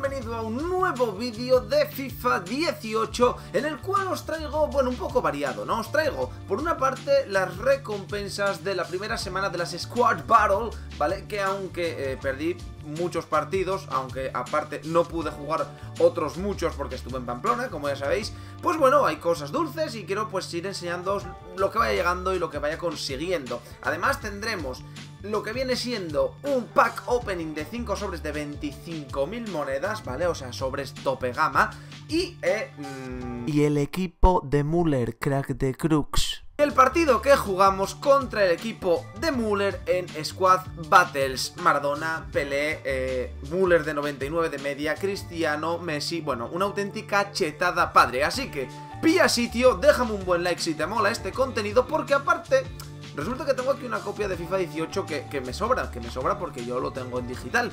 bienvenido a un nuevo vídeo de FIFA 18 en el cual os traigo, bueno, un poco variado, ¿no? Os traigo, por una parte, las recompensas de la primera semana de las Squad Battle, ¿vale? Que aunque perdí muchos partidos, aunque aparte no pude jugar otros muchos porque estuve en Pamplona, como ya sabéis, pues bueno, hay cosas dulces y quiero pues ir enseñándoos lo que vaya llegando y lo que vaya consiguiendo. Además tendremos lo que viene siendo un pack opening de 5 sobres de 25.000 monedas, ¿vale? O sea, sobres tope gama. Y el equipo de Müller, crack de Crux. El partido que jugamos contra el equipo de Müller en Squad Battles. Maradona, Pelé, Müller de 99 de media, Cristiano, Messi. Bueno, una auténtica chetada padre. Así que pilla sitio, déjame un buen like si te mola este contenido, porque aparte resulta que tengo aquí una copia de FIFA 18 que me sobra porque yo lo tengo en digital.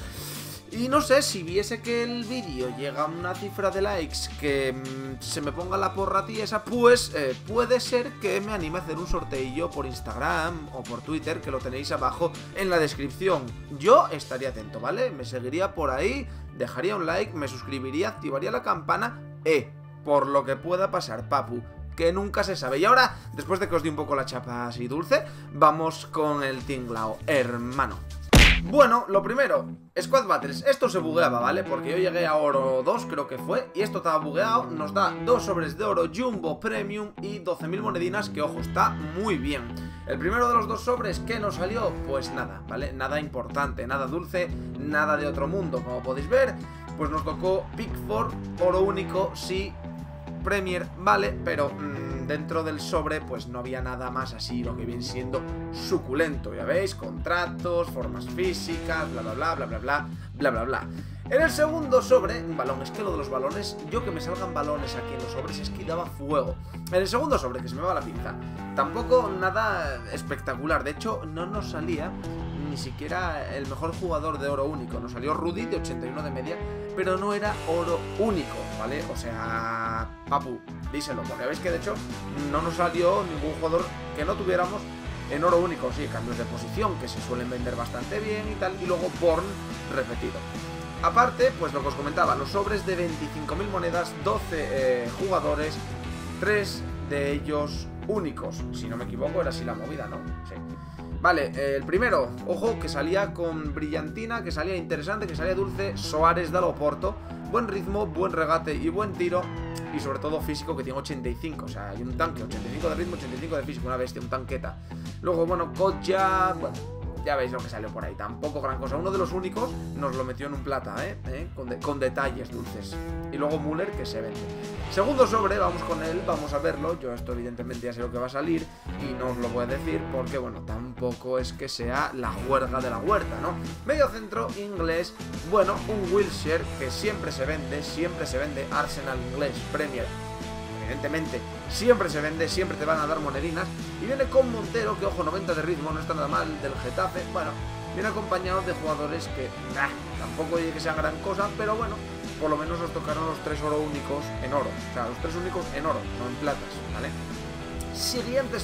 Y no sé, si viese que el vídeo llega a una cifra de likes que se me ponga la porra tiesa, pues puede ser que me anime a hacer un sorteillo por Instagram o por Twitter, que lo tenéis abajo en la descripción. Yo estaría atento, ¿vale? Me seguiría por ahí, dejaría un like, me suscribiría, activaría la campana, por lo que pueda pasar, papu, que nunca se sabe. Y ahora, después de que os di un poco la chapa así dulce, vamos con el tinglao, hermano. Bueno, lo primero, Squad Battles, esto se bugueaba, ¿vale? Porque yo llegué a oro 2, creo que fue, y esto estaba bugueado. Nos da 2 sobres de oro Jumbo Premium y 12.000 monedinas, que ojo, está muy bien. El primero de los 2 sobres que nos salió, pues nada, ¿vale? Nada importante, nada dulce, nada de otro mundo. Como podéis ver, pues nos tocó Pickford, oro único, sí, Premier, vale, pero dentro del sobre pues no había nada más así, lo que viene siendo suculento, ya veis, contratos, formas físicas, bla bla bla bla bla bla bla bla bla. En el segundo sobre, un balón, es que lo de los balones, yo que me salgan balones aquí en los sobres es que daba fuego. En el segundo sobre, que se me va la pinza, tampoco nada espectacular, de hecho no nos salía ni siquiera el mejor jugador de oro único, nos salió Rudy de 81 de media, pero no era oro único, ¿vale? O sea, papu, díselo, porque veis que de hecho no nos salió ningún jugador que no tuviéramos en oro único. Sí, cambios de posición que se suelen vender bastante bien y tal, y luego Born repetido. Aparte, pues lo que os comentaba, los sobres de 25.000 monedas, 12 jugadores, 3 de ellos únicos. Si no me equivoco, era así la movida, ¿no? Sí. Vale, el primero, ojo, que salía con brillantina, que salía interesante, que salía dulce, Soares de Loporto. Buen ritmo, buen regate y buen tiro. Y sobre todo físico, que tiene 85. O sea, hay un tanque, 85 de ritmo, 85 de físico, una bestia, un tanqueta. Luego, bueno, Kodja, bueno, ya veis lo que salió por ahí, tampoco gran cosa. Uno de los únicos nos lo metió en un plata, con detalles dulces. Y luego Müller, que se vende. Segundo sobre, vamos con él, vamos a verlo. Yo esto evidentemente ya sé lo que va a salir y no os lo voy a decir porque, bueno, tampoco es que sea la juerga de la huerta, ¿no? Medio centro, inglés, bueno, un Wilshere que siempre se vende, Arsenal inglés, Premier, evidentemente, siempre se vende, siempre te van a dar monedinas. Y viene con Montero, que ojo, 90 de ritmo, no está nada mal, del Getafe. Bueno, viene acompañado de jugadores que, tampoco oye que sean gran cosa, pero bueno, por lo menos nos tocaron los 3 oro únicos en oro. O sea, los 3 únicos en oro, no en platas, ¿vale? Siguiente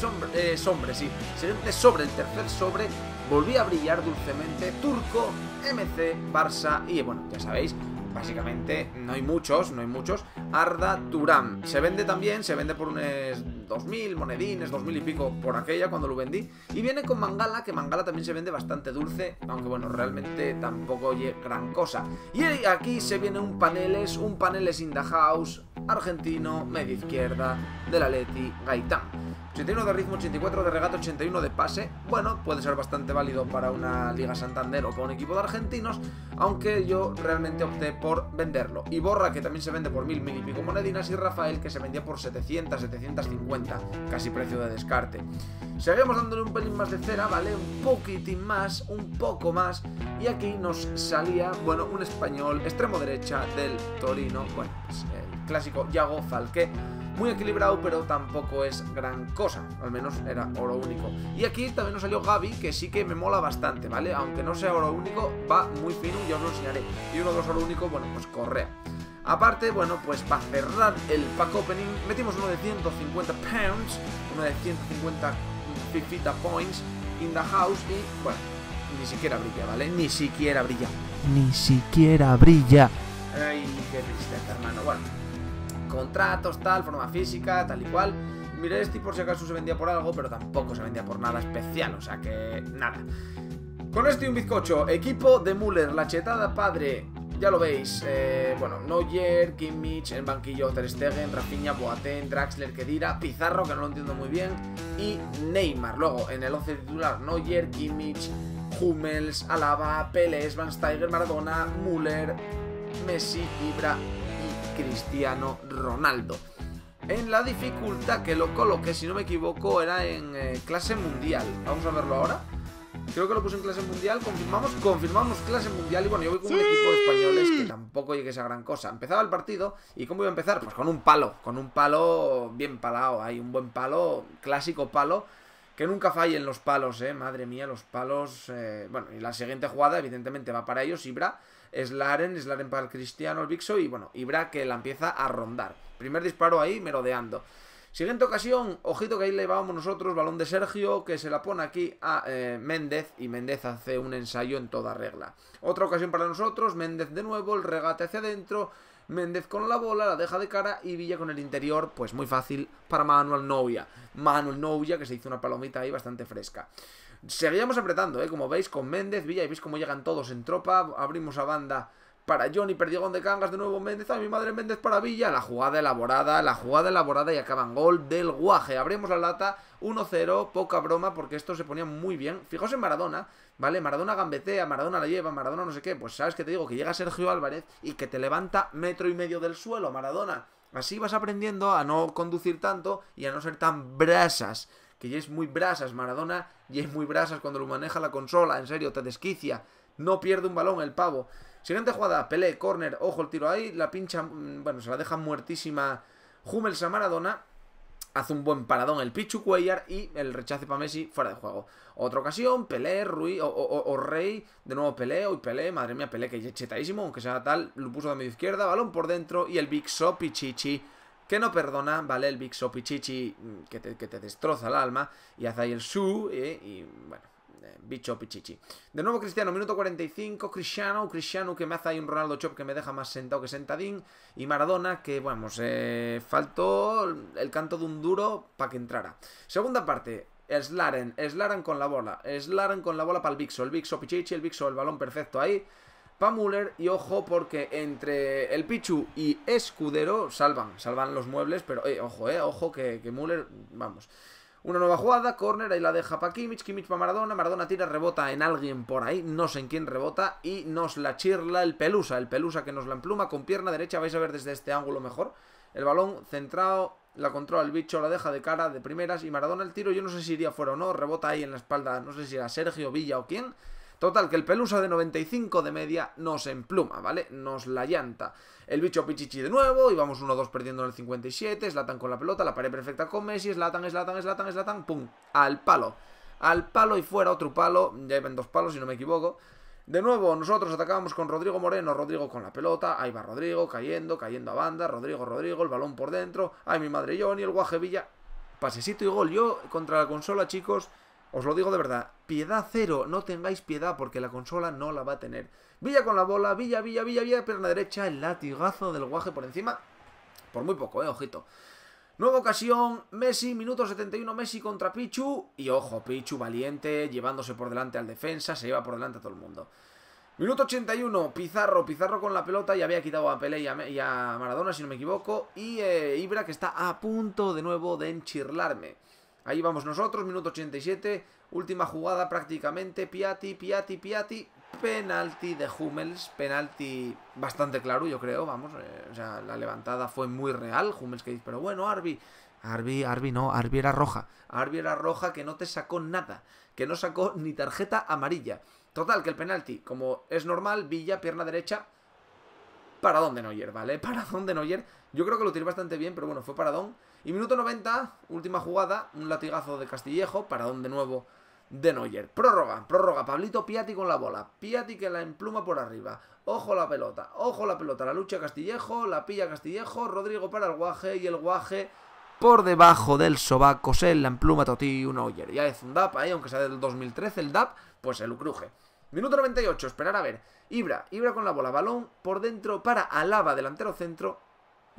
siguiente sobre, el tercer sobre, volví a brillar dulcemente, Turco, MC, Barça y bueno, ya sabéis, básicamente no hay muchos, Arda Turan. Se vende también, se vende por unos 2.000 monedines, 2.000 y pico por aquella cuando lo vendí. Y viene con Mangala, que Mangala también se vende bastante dulce, aunque bueno, realmente tampoco oye gran cosa. Y aquí se viene un paneles in the house, argentino, media izquierda, del Atleti, Gaitán. 81 de ritmo, 84 de regate, 81 de pase. Bueno, puede ser bastante válido para una Liga Santander o para un equipo de argentinos, aunque yo realmente opté por venderlo. Y Borra, que también se vende por 1.000 y pico monedinas, y Rafael, que se vendía por 700, 750, casi precio de descarte. Seguimos dándole un pelín más de cera, ¿vale? Un poquitín más, un poco más. Y aquí nos salía, bueno, un español, extremo derecha del Torino, bueno, pues el clásico Yago Falqué. Muy equilibrado, pero tampoco es gran cosa. Al menos era oro único. Y aquí también nos salió Gavi, que sí que me mola bastante, ¿vale? Aunque no sea oro único, va muy fino y ya os lo enseñaré. Y uno de los oro único, bueno, pues Correa. Aparte, bueno, pues para cerrar el pack opening, metimos uno de 150 pounds, uno de 150 FIFA points in the house y, bueno, ni siquiera brilla, ¿vale? Ni siquiera brilla. Ni siquiera brilla. Ay, contratos, tal, forma física, tal y cual. Miré este por si acaso se vendía por algo, pero tampoco se vendía por nada especial, o sea que nada. Con esto y un bizcocho, equipo de Müller, la chetada padre, ya lo veis, bueno, Neuer, Kimmich, en banquillo Ter Stegen, Rafinha, Boateng, Draxler, Khedira, Pizarro, que no lo entiendo muy bien, y Neymar. Luego, en el 11 titular, Neuer, Kimmich, Hummels, Alaba, Pelé, Schweinsteiger, Maradona, Müller, Messi, Ibra y Cristiano Ronaldo. En la dificultad que lo coloqué, si no me equivoco, era en clase mundial. Vamos a verlo ahora. Creo que lo puse en clase mundial. Confirmamos clase mundial. Y bueno, yo voy con un equipo de españoles que tampoco llegue a esa gran cosa. Empezaba el partido. ¿Y cómo iba a empezar? Pues con un palo. Con un palo bien palado. Hay un buen palo, clásico palo. Que nunca fallen los palos, madre mía, los palos. Bueno, y la siguiente jugada, evidentemente, va para ellos. Ibra, Slaren para el Cristiano, el Bixo. Y bueno, Ibra que la empieza a rondar. Primer disparo ahí, merodeando. Siguiente ocasión, ojito que ahí le llevábamos nosotros, balón de Sergio, que se la pone aquí a Méndez, y Méndez hace un ensayo en toda regla. Otra ocasión para nosotros, Méndez de nuevo, el regate hacia adentro, Méndez con la bola, la deja de cara, y Villa con el interior, pues muy fácil para Manuel Neuer. Manuel Neuer, que se hizo una palomita ahí bastante fresca. Seguíamos apretando, como veis, con Méndez, Villa, y veis cómo llegan todos en tropa, abrimos a banda para Johnny, Perdigón de Cangas, de nuevo Méndez, ¡ay, mi madre! Méndez para Villa, la jugada elaborada y acaba en gol del Guaje. Abrimos la lata, 1-0, poca broma, porque esto se ponía muy bien. Fijaos en Maradona, ¿vale? Maradona gambetea, Maradona la lleva, Maradona no sé qué, pues sabes que te digo, que llega Sergio Álvarez y que te levanta 1,5 metros del suelo, Maradona. Así vas aprendiendo a no conducir tanto y a no ser tan brasas, que ya es muy brasas Maradona, y es muy brasas cuando lo maneja la consola, en serio, te desquicia, no pierde un balón el pavo. Siguiente jugada, Pelé, córner, ojo el tiro ahí, la pincha, bueno, se la deja muertísima Hummels a Maradona, hace un buen paradón el Pichu Cuellar y el rechace para Messi fuera de juego. Otra ocasión, Pelé, Ruiz o Rey, de nuevo Pelé, hoy Pelé, madre mía, Pelé que ya chetadísimo, aunque sea tal, lo puso de medio izquierda, balón por dentro y el Big So Pichichi, que no perdona, ¿vale? El Big So Pichichi que te destroza el alma y hace ahí el su y bueno. Bicho Pichichi. De nuevo Cristiano, minuto 45. Cristiano que me hace ahí un Ronaldo Chop que me deja más sentado que sentadín. Y Maradona que, vamos, faltó el canto de un duro para que entrara. Segunda parte, Slaren con la bola. Para el Bixo. El Bixo Pichichi, el Bixo, el balón perfecto ahí. Para Müller. Y ojo porque entre el Pichu y Escudero salvan los muebles. Pero, ojo que Müller, vamos. Una nueva jugada, córner, ahí la deja para Kimmich para Maradona, Maradona tira, rebota en alguien por ahí, no sé en quién rebota, y nos la chirla el Pelusa que nos la empluma con pierna derecha, vais a ver desde este ángulo mejor, el balón centrado, la controla el bicho, la deja de cara, de primeras, y Maradona el tiro, yo no sé si iría fuera o no, rebota ahí en la espalda, no sé si era Sergio, Villa o quién. Total, que el Pelusa de 95 de media nos empluma, ¿vale? Nos la llanta. El bicho Pichichi de nuevo, y vamos 1-2 perdiendo en el 57, Zlatan con la pelota, la pared perfecta con Messi, Zlatan, pum, al palo y fuera otro palo, ya llevan 2 palos si no me equivoco. De nuevo, nosotros atacábamos con Rodrigo Moreno, Rodrigo con la pelota, ahí va Rodrigo, cayendo a banda, Rodrigo, el balón por dentro, ay mi madre Johnny, el Guaje Villa, pasecito y gol. Yo contra la consola, chicos, os lo digo de verdad, piedad cero, no tengáis piedad porque la consola no la va a tener. Villa con la bola, Villa, pierna derecha, el latigazo del Guaje por encima, por muy poco, ojito. Nueva ocasión, Messi, minuto 71, Messi contra Pichu, y ojo, Pichu valiente, llevándose por delante al defensa, se lleva por delante a todo el mundo. Minuto 81, Pizarro con la pelota, y había quitado a Pelé y a Maradona, si no me equivoco, y Ibra que está a punto de nuevo de enchirlarme. Ahí vamos nosotros, minuto 87, última jugada prácticamente, Piatti, penalti de Hummels, penalti bastante claro, yo creo, vamos, o sea, la levantada fue muy real, Hummels que dice, pero bueno, Arbi era roja, que no te sacó nada, que no sacó ni tarjeta amarilla. Total, que el penalti, como es normal, Villa, pierna derecha, paradón de Neuer, ¿vale? Paradón de Neuer, yo creo que lo tiré bastante bien, pero bueno, fue paradón. Y minuto 90, última jugada, un latigazo de Castillejo, paradón de nuevo de Neuer. Prórroga, Pablito Piatti con la bola, Piatti que la empluma por arriba, ojo la pelota, la lucha Castillejo, la pilla Castillejo, Rodrigo para el Guaje, y el Guaje por debajo del sobaco se la empluma Toti Neuer. Ya es un DAP ahí, aunque sea del 2013 el DAP, pues se lo cruje. Minuto 98, esperar a ver, Ibra con la bola, balón por dentro para Alaba, delantero centro,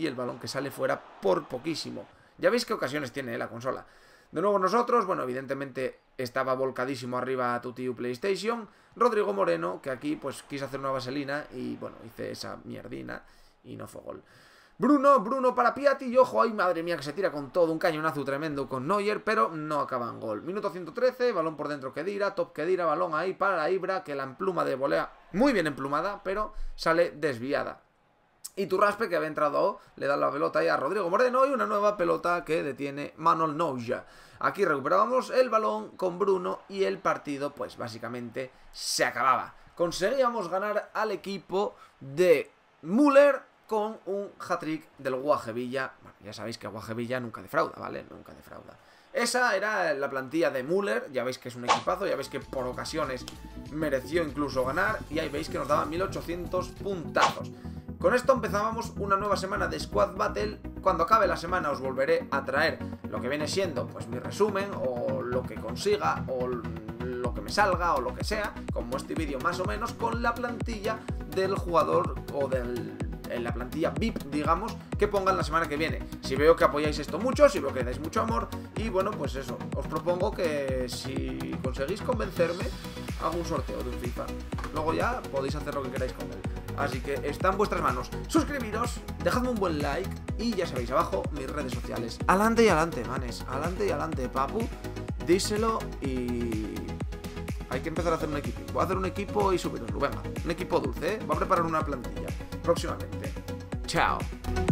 y el balón que sale fuera por poquísimo. Ya veis qué ocasiones tiene la consola. De nuevo nosotros, bueno, evidentemente estaba volcadísimo arriba a tu tío PlayStation. Rodrigo Moreno, que aquí pues quise hacer una vaselina y bueno, hice esa mierdina y no fue gol. Bruno para Piatti y ojo, ay madre mía que se tira con todo, un cañonazo tremendo con Neuer, pero no acaba en gol. Minuto 113, balón por dentro Khedira, top Khedira, balón ahí para la Ibra, que la empluma de volea muy bien emplumada, pero sale desviada. Y Turraspe, que había entrado, le da la pelota ahí a Rodrigo Moreno y una nueva pelota que detiene Manuel Neuer. Aquí recuperábamos el balón con Bruno y el partido pues básicamente se acababa. Conseguíamos ganar al equipo de Müller con un hat-trick del Guajevilla. Bueno, ya sabéis que Guajevilla nunca defrauda, ¿vale? Nunca defrauda. Esa era la plantilla de Müller, ya veis que es un equipazo, ya veis que por ocasiones mereció incluso ganar y ahí veis que nos daba 1800 puntazos. Con esto empezábamos una nueva semana de Squad Battle. Cuando acabe la semana os volveré a traer lo que viene siendo pues mi resumen o lo que consiga o lo que me salga o lo que sea, como este vídeo más o menos, con la plantilla del jugador o en la plantilla VIP, digamos, que pongan la semana que viene. Si veo que apoyáis esto mucho, si veo que dais mucho amor y bueno, pues eso, os propongo que si conseguís convencerme, hago un sorteo de un FIFA. Luego ya podéis hacer lo que queráis con él. Así que está en vuestras manos. Suscribiros, dejadme un buen like y ya sabéis abajo mis redes sociales. Adelante y adelante, manes. Adelante y adelante, papu. Díselo y... hay que empezar a hacer un equipo. Voy a hacer un equipo y subiroslo. Venga, un equipo dulce, ¿eh? Voy a preparar una plantilla próximamente. Chao.